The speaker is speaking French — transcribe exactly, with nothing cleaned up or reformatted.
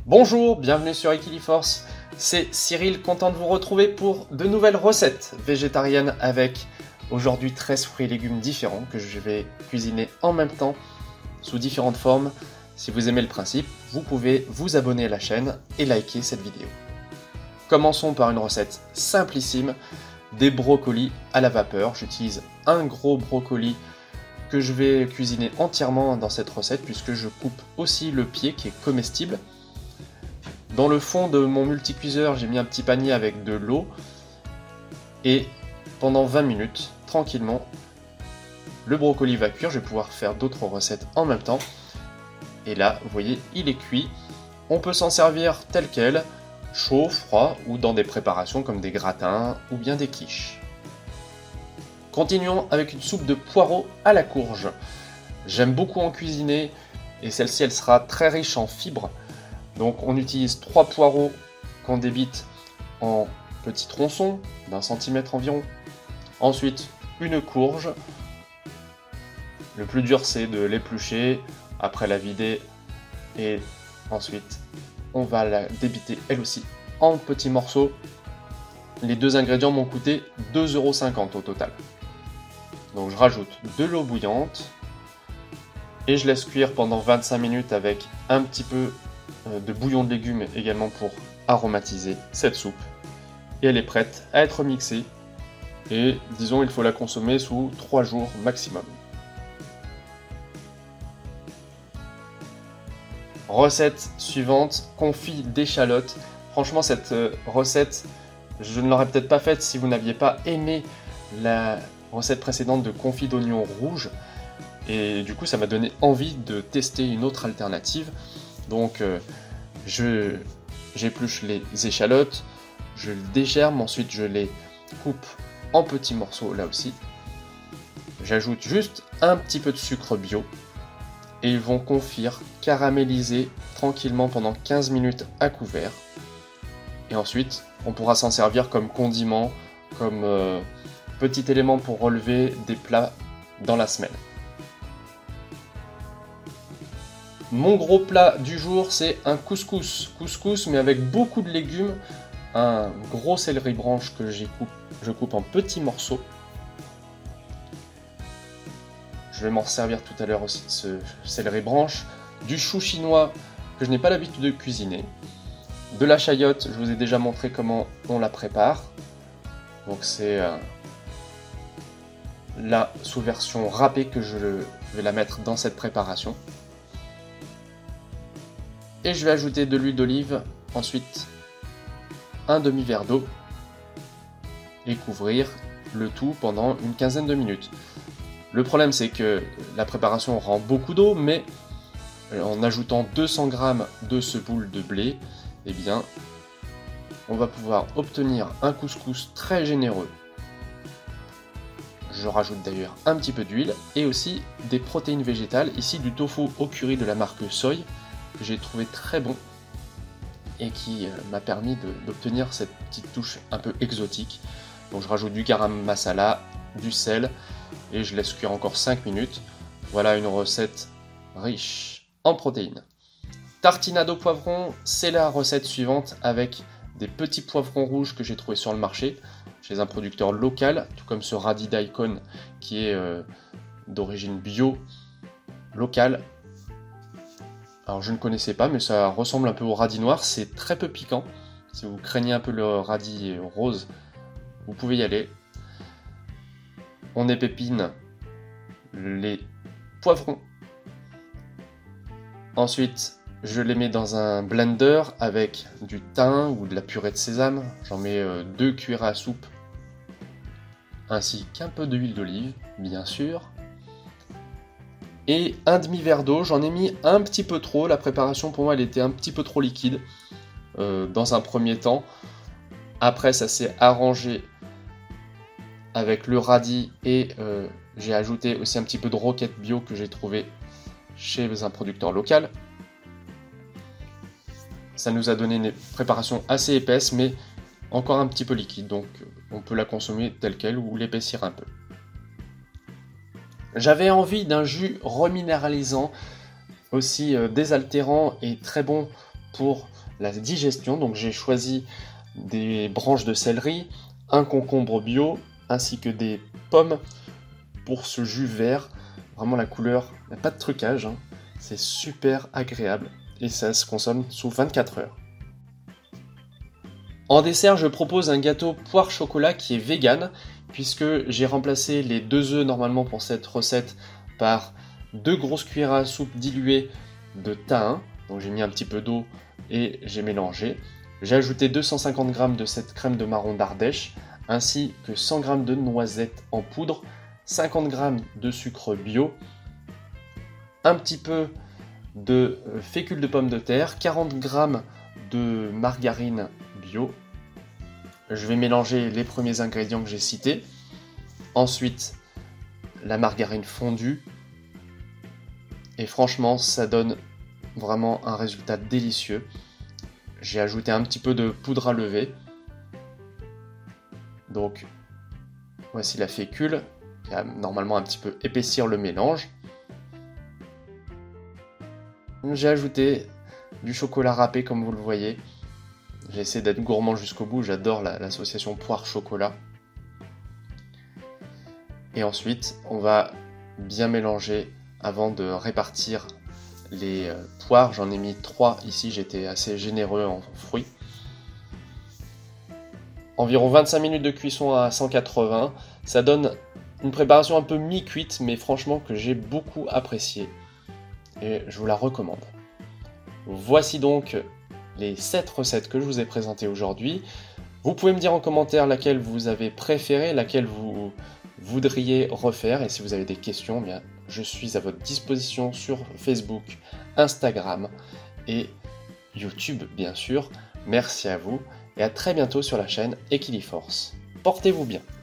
Bonjour, bienvenue sur Equiliforce, c'est Cyril, content de vous retrouver pour de nouvelles recettes végétariennes avec aujourd'hui treize fruits et légumes différents que je vais cuisiner en même temps sous différentes formes. Si vous aimez le principe, vous pouvez vous abonner à la chaîne et liker cette vidéo. Commençons par une recette simplissime, des brocolis à la vapeur. J'utilise un gros brocoli que je vais cuisiner entièrement dans cette recette puisque je coupe aussi le pied qui est comestible. Dans le fond de mon multicuiseur, j'ai mis un petit panier avec de l'eau et pendant vingt minutes, tranquillement, le brocoli va cuire. Je vais pouvoir faire d'autres recettes en même temps. Et là, vous voyez, il est cuit. On peut s'en servir tel quel, chaud, froid ou dans des préparations comme des gratins ou bien des quiches. Continuons avec une soupe de poireaux à la courge. J'aime beaucoup en cuisiner et celle-ci, elle sera très riche en fibres. Donc on utilise trois poireaux qu'on débite en petits tronçons d'un centimètre environ. Ensuite, une courge. Le plus dur, c'est de l'éplucher, après la vider et ensuite on va la débiter elle aussi en petits morceaux. Les deux ingrédients m'ont coûté deux euros cinquante au total. Donc je rajoute de l'eau bouillante et je laisse cuire pendant vingt-cinq minutes avec un petit peu de bouillon de légumes également pour aromatiser cette soupe. Et elle est prête à être mixée. Et disons, il faut la consommer sous trois jours maximum. Recette suivante, confit d'échalotes. Franchement, cette recette, je ne l'aurais peut-être pas faite si vous n'aviez pas aimé la recette précédente de confit d'oignons rouges. Et du coup, ça m'a donné envie de tester une autre alternative. Donc, euh, je j'épluche les échalotes, je les dégerme, ensuite je les coupe en petits morceaux là aussi. J'ajoute juste un petit peu de sucre bio et ils vont confire, caraméliser tranquillement pendant quinze minutes à couvert. Et ensuite, on pourra s'en servir comme condiment, comme euh, petit élément pour relever des plats dans la semaine. Mon gros plat du jour, c'est un couscous. Couscous, mais avec beaucoup de légumes. Un gros céleri branche que j'ai coupe, je coupe en petits morceaux. Je vais m'en servir tout à l'heure aussi de ce céleri branche. Du chou chinois que je n'ai pas l'habitude de cuisiner. De la chayote, je vous ai déjà montré comment on la prépare. Donc c'est euh, là sous version râpée que je vais la mettre dans cette préparation. Et je vais ajouter de l'huile d'olive, ensuite un demi-verre d'eau et couvrir le tout pendant une quinzaine de minutes. Le problème, c'est que la préparation rend beaucoup d'eau, mais en ajoutant deux cents grammes de semoule de blé, eh bien, on va pouvoir obtenir un couscous très généreux. Je rajoute d'ailleurs un petit peu d'huile et aussi des protéines végétales, ici du tofu au curry de la marque Soy, que j'ai trouvé très bon et qui euh, m'a permis d'obtenir cette petite touche un peu exotique. Donc je rajoute du garam masala, du sel et je laisse cuire encore cinq minutes. Voilà une recette riche en protéines. Tartinade au poivron, c'est la recette suivante avec des petits poivrons rouges que j'ai trouvé sur le marché chez un producteur local, tout comme ce radis daikon qui est euh, d'origine bio, locale. Alors je ne connaissais pas, mais ça ressemble un peu au radis noir, c'est très peu piquant. Si vous craignez un peu le radis rose, vous pouvez y aller. On épépine les poivrons. Ensuite, je les mets dans un blender avec du thym ou de la purée de sésame. J'en mets deux cuillères à soupe, ainsi qu'un peu d'huile d'olive, bien sûr. Et un demi-verre d'eau, j'en ai mis un petit peu trop, la préparation pour moi elle était un petit peu trop liquide euh, dans un premier temps. Après ça s'est arrangé avec le radis et euh, j'ai ajouté aussi un petit peu de roquette bio que j'ai trouvé chez un producteur local. Ça nous a donné une préparation assez épaisse mais encore un petit peu liquide, donc on peut la consommer telle quelle ou l'épaissir un peu. J'avais envie d'un jus reminéralisant, aussi euh, désaltérant et très bon pour la digestion. Donc j'ai choisi des branches de céleri, un concombre bio, ainsi que des pommes pour ce jus vert. Vraiment la couleur, il n'y a pas de trucage, hein. C'est super agréable et ça se consomme sous vingt-quatre heures. En dessert, je propose un gâteau poire chocolat qui est vegan, puisque j'ai remplacé les deux œufs normalement pour cette recette par deux grosses cuillères à soupe diluées de thym. Donc j'ai mis un petit peu d'eau et j'ai mélangé. J'ai ajouté deux cent cinquante grammes de cette crème de marron d'Ardèche, ainsi que cent grammes de noisettes en poudre, cinquante grammes de sucre bio, un petit peu de fécule de pommes de terre, quarante grammes de margarine bio. Je vais mélanger les premiers ingrédients que j'ai cités. Ensuite, la margarine fondue. Et franchement, ça donne vraiment un résultat délicieux. J'ai ajouté un petit peu de poudre à lever. Donc, voici la fécule qui va normalement un petit peu épaissir le mélange. J'ai ajouté du chocolat râpé comme vous le voyez. J'ai essayé d'être gourmand jusqu'au bout, j'adore l'association poire-chocolat. Et ensuite, on va bien mélanger avant de répartir les poires. J'en ai mis trois ici, j'étais assez généreux en fruits. Environ vingt-cinq minutes de cuisson à cent quatre-vingts. Ça donne une préparation un peu mi-cuite, mais franchement que j'ai beaucoup appréciée. Et je vous la recommande. Voici donc les sept recettes que je vous ai présentées aujourd'hui. Vous pouvez me dire en commentaire laquelle vous avez préférée, laquelle vous voudriez refaire. Et si vous avez des questions, eh bien, je suis à votre disposition sur Facebook, Instagram et YouTube, bien sûr. Merci à vous et à très bientôt sur la chaîne Equiliforce. Portez-vous bien.